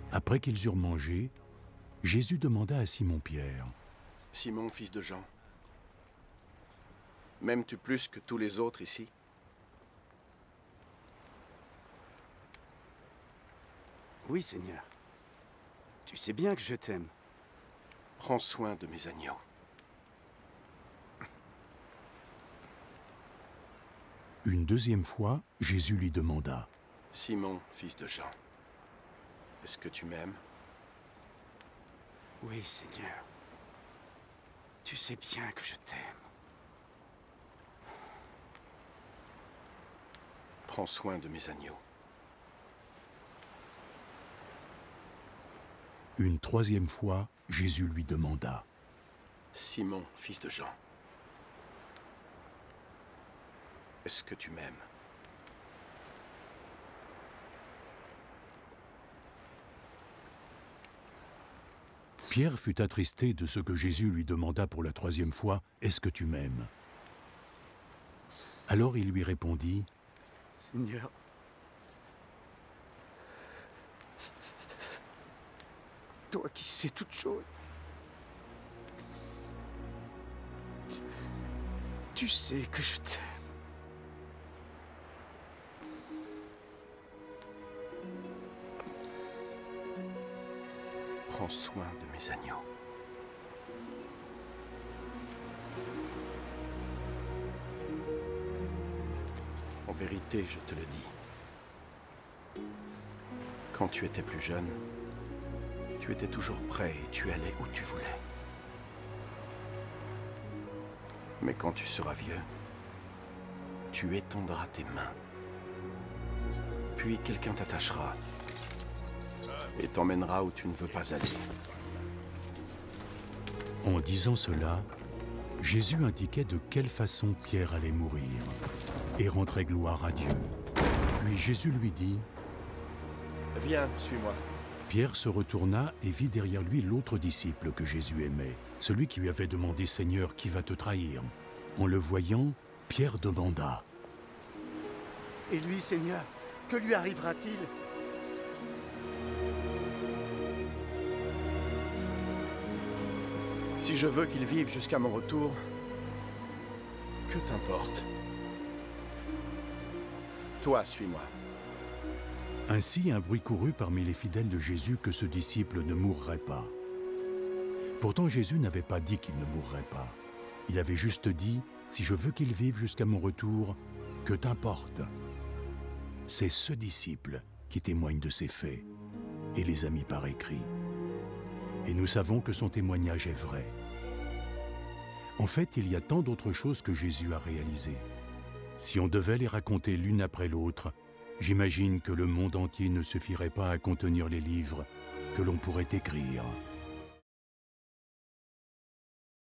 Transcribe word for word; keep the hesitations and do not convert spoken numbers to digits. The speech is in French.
Après qu'ils eurent mangé, Jésus demanda à Simon-Pierre, « Simon, fils de Jean, m'aimes-tu plus que tous les autres ici? » Oui, Seigneur. Tu sais bien que je t'aime. Prends soin de mes agneaux. Une deuxième fois, Jésus lui demanda, « Simon, fils de Jean, est-ce que tu m'aimes? » Oui, Seigneur. Tu sais bien que je t'aime. Prends soin de mes agneaux. Une troisième fois, Jésus lui demanda, « Simon, fils de Jean, est-ce que tu m'aimes? » Pierre fut attristé de ce que Jésus lui demanda pour la troisième fois, « Est-ce que tu m'aimes » Alors il lui répondit, « Seigneur, toi qui sais toutes choses, tu sais que je t'aime. » Prends soin de mes agneaux. En vérité, je te le dis. Quand tu étais plus jeune, tu étais toujours prêt et tu allais où tu voulais. Mais quand tu seras vieux, tu étendras tes mains. Puis quelqu'un t'attachera et t'emmènera où tu ne veux pas aller. En disant cela, Jésus indiquait de quelle façon Pierre allait mourir et rendrait gloire à Dieu. Puis Jésus lui dit, « Viens, suis-moi. » Pierre se retourna et vit derrière lui l'autre disciple que Jésus aimait, celui qui lui avait demandé « Seigneur, qui va te trahir ?» En le voyant, Pierre demanda, « Et lui, Seigneur, que lui arrivera-t-il » Si je veux qu'il vive jusqu'à mon retour, que t'importe? Toi, suis-moi. Ainsi, un bruit courut parmi les fidèles de Jésus que ce disciple ne mourrait pas. Pourtant, Jésus n'avait pas dit qu'il ne mourrait pas. Il avait juste dit, « Si je veux qu'il vive jusqu'à mon retour, que t'importe ?» C'est ce disciple qui témoigne de ces faits et les a mis par écrit. Et nous savons que son témoignage est vrai. En fait, il y a tant d'autres choses que Jésus a réalisées. Si on devait les raconter l'une après l'autre, j'imagine que le monde entier ne suffirait pas à contenir les livres que l'on pourrait écrire.